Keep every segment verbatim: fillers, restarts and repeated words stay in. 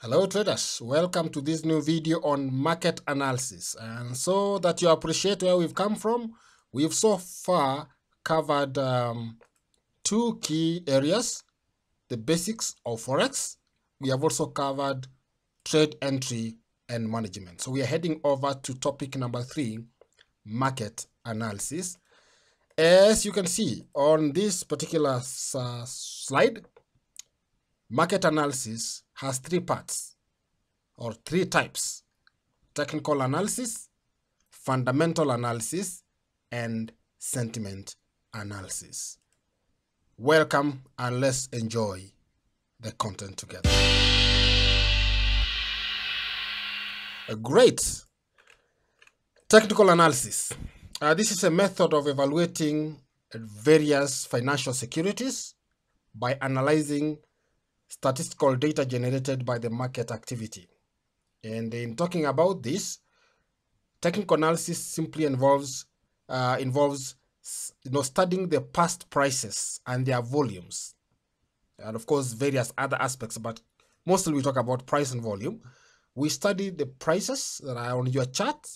Hello traders, welcome to this new video on market analysis. And so that you appreciate where we've come from, we've so far covered um, two key areas: the basics of Forex. We have also covered trade entry and management. So we are heading over to topic number three, market analysis. As you can see on this particular uh, slide, market analysis has three parts or three types: technical analysis, fundamental analysis, and sentiment analysis. Welcome, and let's enjoy the content together. A great technical analysis. Uh, this is a method of evaluating various financial securities by analyzing statistical data generated by the market activity. And in talking about this, technical analysis simply involves uh, involves you know studying the past prices and their volumes, and of course various other aspects, but mostly we talk about price and volume. We study the prices that are on your chart,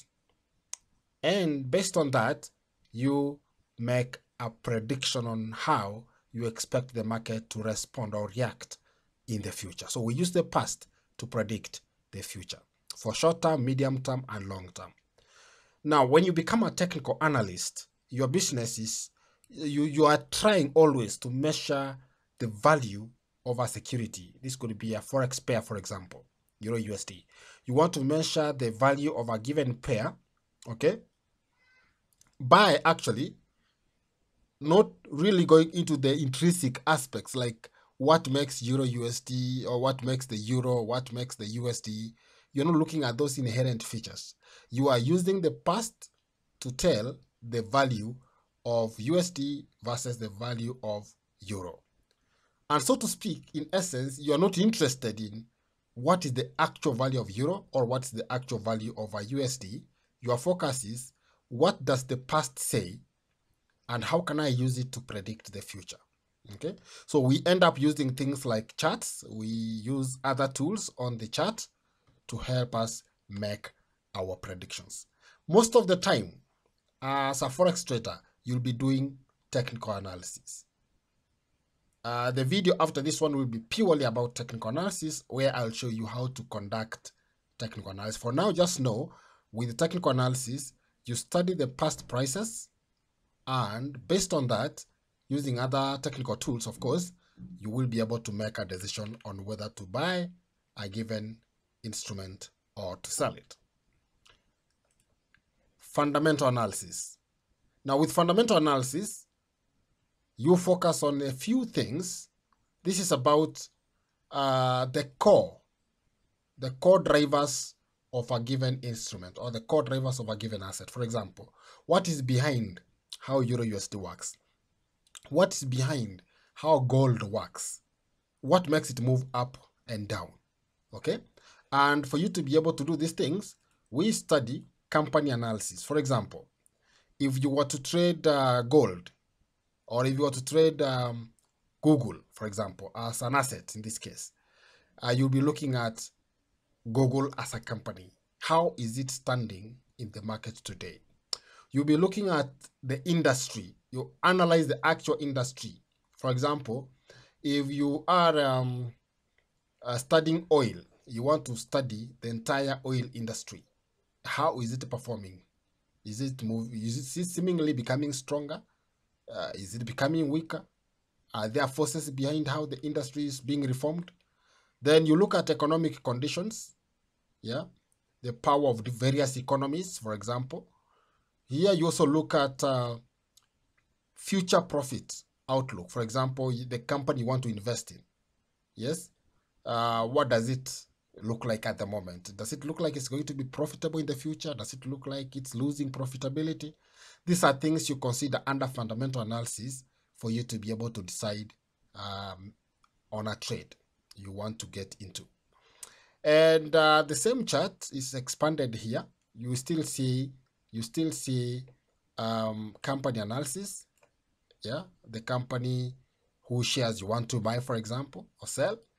and based on that, you make a prediction on how you expect the market to respond or react in the future. So we use the past to predict the future for short term, medium term, and long term. Now, when you become a technical analyst, your business is, you, you are trying always to measure the value of a security. This could be a Forex pair, for example, Euro U S D. You want to measure the value of a given pair, okay, by actually not really going into the intrinsic aspects like what makes Euro U S D or what makes the Euro, what makes the U S D. You're not looking at those inherent features. You are using the past to tell the value of U S D versus the value of Euro. And so to speak, in essence, you are not interested in what is the actual value of Euro or what is the actual value of a U S D. Your focus is, what does the past say and how can I use it to predict the future? Okay, so we end up using things like charts. We use other tools on the chart to help us make our predictions. Most of the time, as a Forex trader, you'll be doing technical analysis. Uh, the video after this one will be purely about technical analysis, where I'll show you how to conduct technical analysis. For now, just know, with technical analysis, you study the past prices, and based on that, using other technical tools, of course, you will be able to make a decision on whether to buy a given instrument or to sell it. Fundamental analysis. Now, with fundamental analysis, you focus on a few things. This is about uh, the core, the core drivers of a given instrument or the core drivers of a given asset. For example, what is behind how Euro U S D works? What is behind how gold works? What makes it move up and down? Okay? And for you to be able to do these things, we study company analysis. For example, if you were to trade uh, gold, or if you were to trade um, Google, for example, as an asset in this case, uh, you'll be looking at Google as a company. How is it standing in the market today? You'll be looking at the industry. You analyze the actual industry. For example, if you are um, uh, studying oil, you want to study the entire oil industry. How is it performing? Is it move? Is it seemingly becoming stronger? Uh, is it becoming weaker? Are there forces behind how the industry is being reformed? Then you look at economic conditions. Yeah, the power of the various economies, for example. Here you also look at uh, future profit outlook. For example, the company you want to invest in. Yes, uh, what does it look like at the moment? Does it look like it's going to be profitable in the future? Does it look like it's losing profitability? These are things you consider under fundamental analysis for you to be able to decide um, on a trade you want to get into. And uh, the same chart is expanded here. You still see, you still see um, company analysis. Yeah, the company whose shares you want to buy, for example, or sell.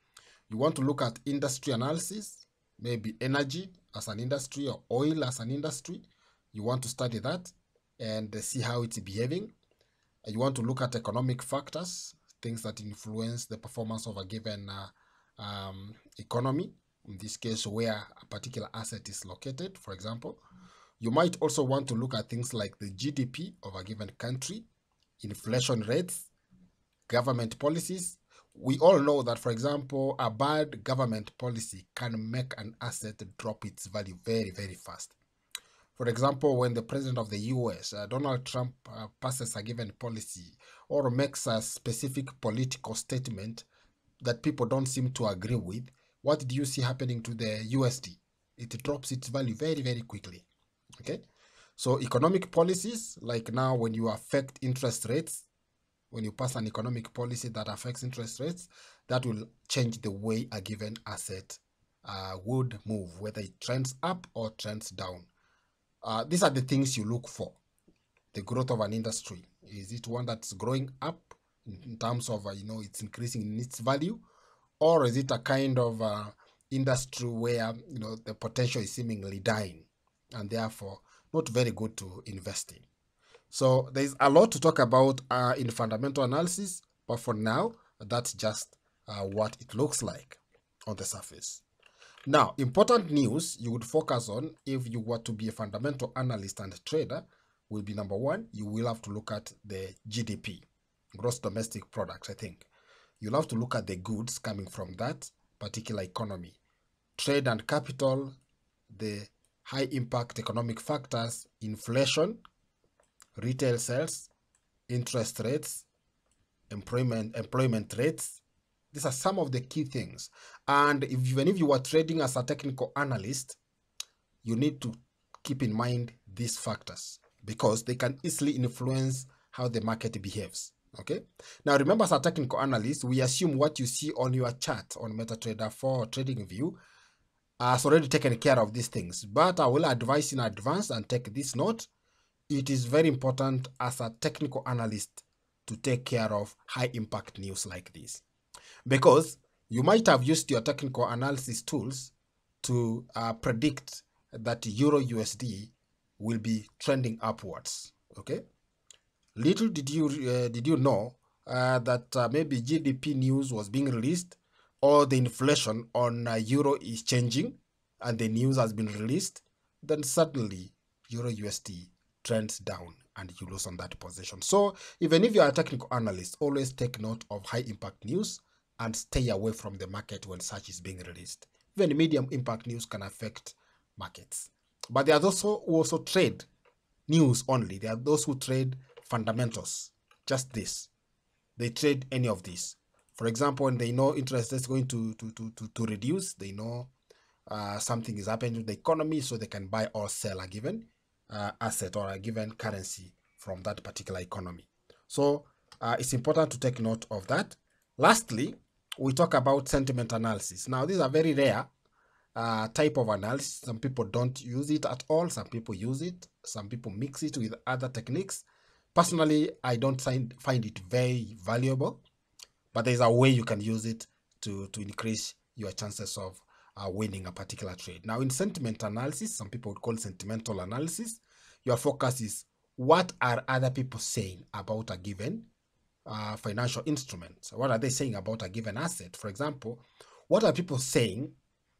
You want to look at industry analysis, maybe energy as an industry or oil as an industry. You want to study that and see how it's behaving. You want to look at economic factors, things that influence the performance of a given uh, um, economy, in this case where a particular asset is located, for example. You might also want to look at things like the G D P of a given country, inflation rates, government policies. We all know that, for example, a bad government policy can make an asset drop its value very, very fast. For example, when the president of the U S, uh, Donald Trump, uh, passes a given policy or makes a specific political statement that people don't seem to agree with, what do you see happening to the U S D? It drops its value very, very quickly. Okay, so economic policies, like now when you affect interest rates, when you pass an economic policy that affects interest rates, that will change the way a given asset uh, would move, whether it trends up or trends down. Uh, these are the things you look for. The growth of an industry. Is it one that's growing up in terms of, uh, you know, it's increasing in its value? Or is it a kind of uh, industry where, you know, the potential is seemingly dying and therefore not very good to invest in? So there's a lot to talk about uh, in fundamental analysis, but for now, that's just uh, what it looks like on the surface. Now, important news you would focus on if you were to be a fundamental analyst and trader will be number one, you will have to look at the G D P, gross domestic product, I think. You'll have to look at the goods coming from that particular economy. Trade and capital, the high impact economic factors, inflation, retail sales, interest rates, employment employment rates. These are some of the key things. And if, even if you are trading as a technical analyst, you need to keep in mind these factors because they can easily influence how the market behaves. Okay. Now remember, as a technical analyst, we assume what you see on your chart on MetaTrader four TradingView has already taken care of these things. But I will advise in advance and take this note. It is very important as a technical analyst to take care of high impact news like this, because you might have used your technical analysis tools to uh, predict that Euro U S D will be trending upwards. Okay, little did you uh, did you know uh, that uh, maybe G D P news was being released, or the inflation on uh, Euro is changing, and the news has been released. Then suddenly Euro U S D trends down and you lose on that position. So even if you are a technical analyst, always take note of high impact news and stay away from the market when such is being released. Even medium impact news can affect markets. But there are those who also trade news only. There are those who trade fundamentals, just this. They trade any of these. For example, when they know interest is going to, to, to, to, to reduce, they know uh, something is happening to the economy, so they can buy or sell a given Uh, asset or a given currency from that particular economy. So uh, it's important to take note of that. Lastly, we talk about sentiment analysis. Now, these are very rare uh, type of analysis. Some people don't use it at all. Some people use it. Some people mix it with other techniques. Personally, I don't find, find it very valuable, but there's a way you can use it to, to increase your chances of Uh, winning a particular trade. Now, in sentiment analysis, some people would call it sentimental analysis. Your focus is what are other people saying about a given uh, financial instrument? What are they saying about a given asset? For example, what are people saying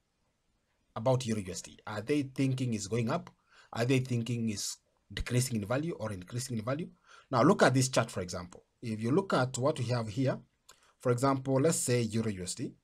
about Euro U S D? Are they thinking it's going up? Are they thinking it's decreasing in value or increasing in value? Now, look at this chart, for example. If you look at what we have here, for example, let's say Euro U S D.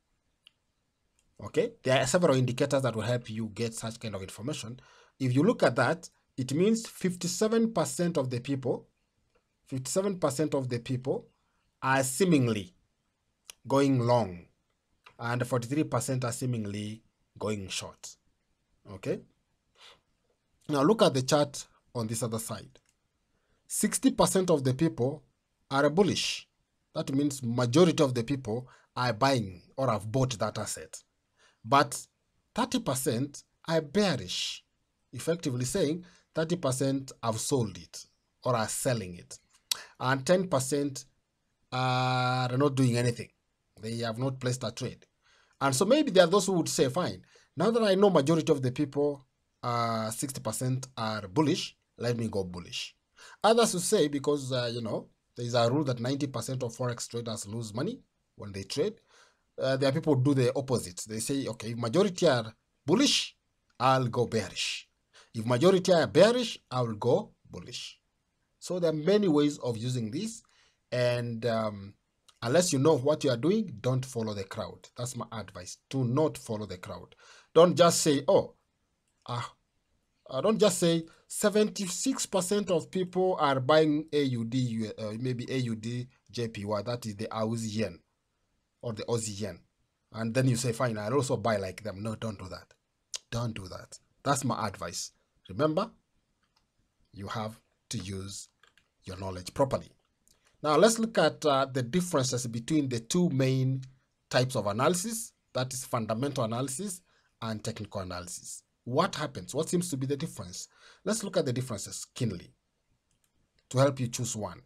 Okay, there are several indicators that will help you get such kind of information. If you look at that, it means fifty-seven percent of the people, fifty-seven percent of the people are seemingly going long, and forty-three percent are seemingly going short. Okay, now look at the chart on this other side. sixty percent of the people are bullish. That means majority of the people are buying or have bought that asset. But thirty percent are bearish, effectively saying thirty percent have sold it or are selling it. And ten percent are not doing anything. They have not placed a trade. And so maybe there are those who would say, fine, now that I know majority of the people, uh, sixty percent are bullish, let me go bullish. Others will say, because, uh, you know, there is a rule that ninety percent of Forex traders lose money when they trade. Uh, there are people who do the opposite. They say, okay, if majority are bullish, I'll go bearish. If majority are bearish, I will go bullish. So there are many ways of using this. And um, unless you know what you are doing, don't follow the crowd. That's my advice. Do not follow the crowd. Don't just say, oh, ah, uh, don't just say seventy-six percent of people are buying A U D, uh, maybe A U D J P Y, that is the Aussie yen or the Aussie yen. And then you say, fine, I'll also buy like them. No, don't do that. Don't do that. That's my advice. Remember, you have to use your knowledge properly. Now, let's look at uh, the differences between the two main types of analysis, that is fundamental analysis and technical analysis. What happens? What seems to be the difference? Let's look at the differences keenly to help you choose one.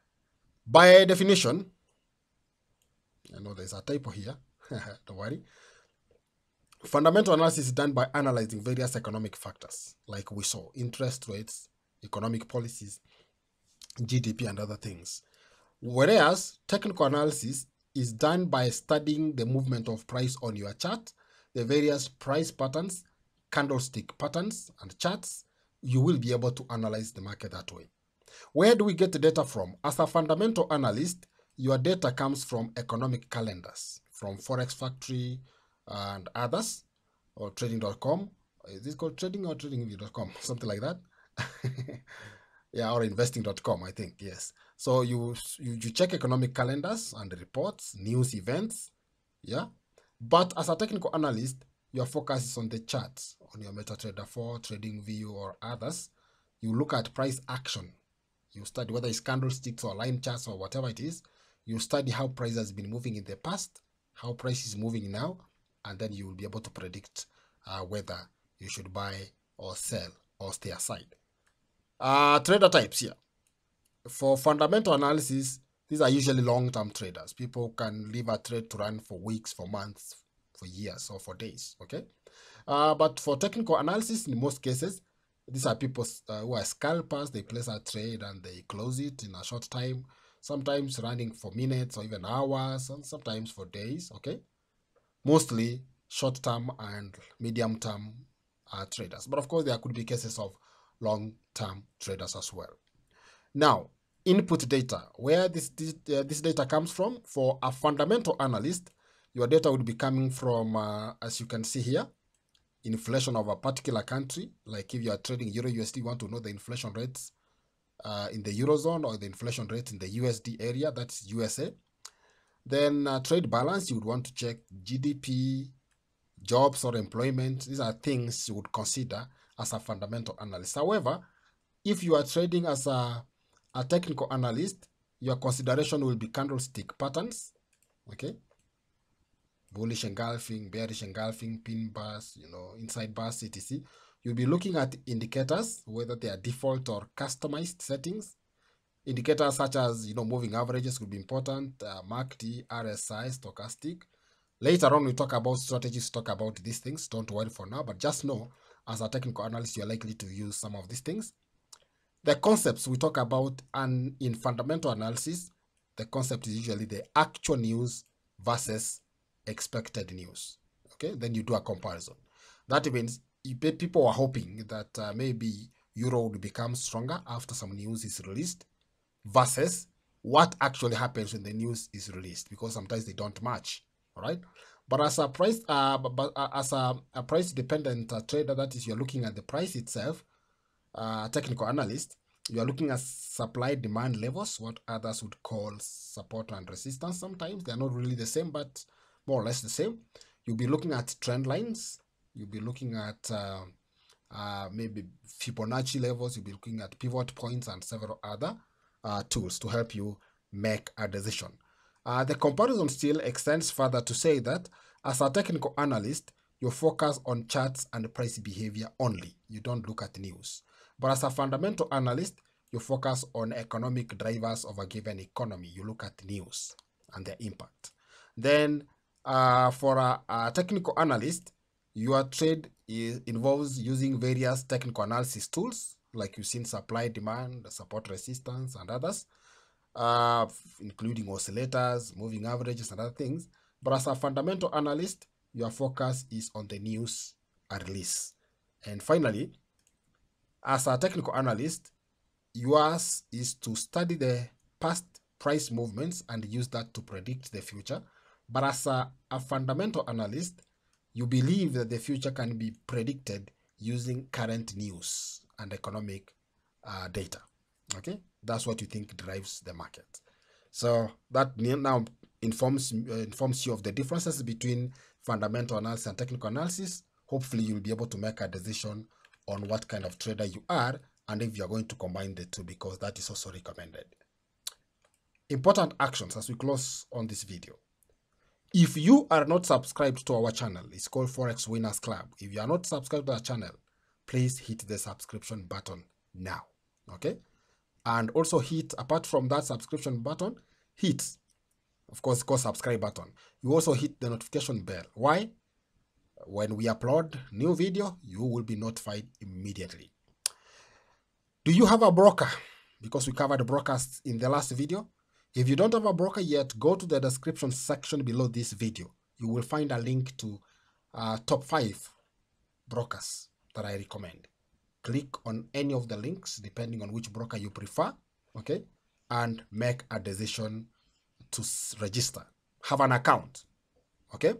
By definition, I know there's a typo here, don't worry. Fundamental analysis is done by analyzing various economic factors, like we saw, interest rates, economic policies, G D P, and other things. Whereas technical analysis is done by studying the movement of price on your chart, the various price patterns, candlestick patterns, and charts. You will be able to analyze the market that way. Where do we get the data from? As a fundamental analyst, your data comes from economic calendars, from Forex Factory and others, or trading dot com. Is this called trading or trading dot com? Something like that. Yeah, or investing dot com, I think, yes. So you, you you check economic calendars and reports, news events, yeah. But as a technical analyst, your focus is on the charts, on your MetaTrader four, TradingView, or others. You look at price action. You study whether it's candlesticks or line charts or whatever it is. You study how price has been moving in the past, how price is moving now, and then you will be able to predict uh, whether you should buy or sell or stay aside. Uh, trader types here. For fundamental analysis, these are usually long-term traders. People can leave a trade to run for weeks, for months, for years, or for days, okay? Uh, but for technical analysis, in most cases, these are people uh, who are scalpers. They place a trade and they close it in a short time, sometimes running for minutes or even hours, and sometimes for days, okay? Mostly short-term and medium-term uh, traders. But of course, there could be cases of long-term traders as well. Now, input data, where this, this, uh, this data comes from. For a fundamental analyst, your data would be coming from, uh, as you can see here, inflation of a particular country. Like if you are trading Euro U S D, you want to know the inflation rates uh, in the Eurozone or the inflation rate in the U S D area, that's U S A. Then uh, trade balance, you would want to check G D P, jobs or employment. These are things you would consider as a fundamental analyst. However, if you are trading as a, a technical analyst, your consideration will be candlestick patterns, okay? Bullish engulfing, bearish engulfing, pin bars, you know, inside bars, et cetera. You'll be looking at indicators, whether they are default or customized settings. Indicators such as, you know, moving averages could be important, uh, M A C D, R S I, stochastic. Later on, we talk about strategies, talk about these things. Don't worry for now, but just know, as a technical analyst, you're likely to use some of these things. The concepts we talk about, and in fundamental analysis, the concept is usually the actual news versus expected news. Okay, then you do a comparison. That means people are hoping that uh, maybe Euro would become stronger after some news is released versus what actually happens when the news is released, because sometimes they don't match. All right, but as a price, uh, but, but uh, as a, a price-dependent uh, trader, that is, you're looking at the price itself. Uh, technical analyst, you are looking at supply-demand levels, what others would call support and resistance. Sometimes they are not really the same, but more or less the same. You'll be looking at trend lines. You'll be looking at uh, uh, maybe Fibonacci levels. You'll be looking at pivot points and several other uh, tools to help you make a decision. Uh, the comparison still extends further to say that as a technical analyst, you focus on charts and price behavior only. You don't look at news. But as a fundamental analyst, you focus on economic drivers of a given economy. You look at news and their impact. Then Uh, for a, a technical analyst, your trade is, involves using various technical analysis tools, like you've seen supply, demand, support, resistance, and others, uh, including oscillators, moving averages, and other things. But as a fundamental analyst, your focus is on the news release. And finally, as a technical analyst, yours is to study the past price movements and use that to predict the future. But as a, a fundamental analyst, you believe that the future can be predicted using current news and economic uh, data. Okay, that's what you think drives the market. So that now informs uh, informs you of the differences between fundamental analysis and technical analysis. Hopefully, you'll be able to make a decision on what kind of trader you are and if you're going to combine the two, because that is also recommended. Important actions as we close on this video. If you are not subscribed to our channel, it's called Forex Winners Club. If you are not subscribed to our channel, please hit the subscription button now. Okay? And also hit, apart from that subscription button, hit, of course, called subscribe button. You also hit the notification bell. Why? When we upload new video, you will be notified immediately. Do you have a broker? Because we covered brokers in the last video. If you don't have a broker yet, go to the description section below this video. You will find a link to uh, top five brokers that I recommend. Click on any of the links depending on which broker you prefer, okay, and make a decision to register. Have an account, okay?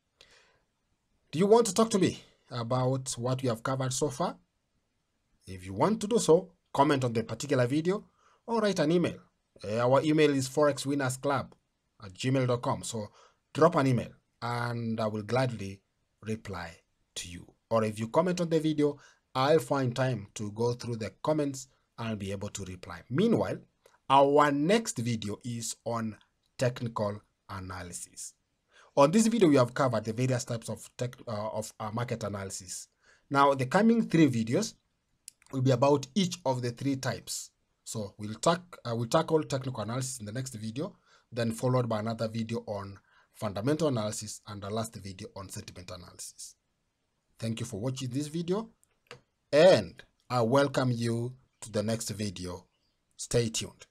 Do you want to talk to me about what we have covered so far? If you want to do so, comment on the particular video or write an email. Uh, our email is forexwinnersclub at gmail dot com. So drop an email and I will gladly reply to you. Or if you comment on the video, I'll find time to go through the comments and I'll be able to reply. Meanwhile, our next video is on technical analysis. On this video, we have covered the various types of tech, uh, of uh, market analysis. Now, the coming three videos will be about each of the three types. So we'll, tack, uh, we'll tackle technical analysis in the next video, then followed by another video on fundamental analysis and the last video on sentiment analysis. Thank you for watching this video, and I welcome you to the next video. Stay tuned.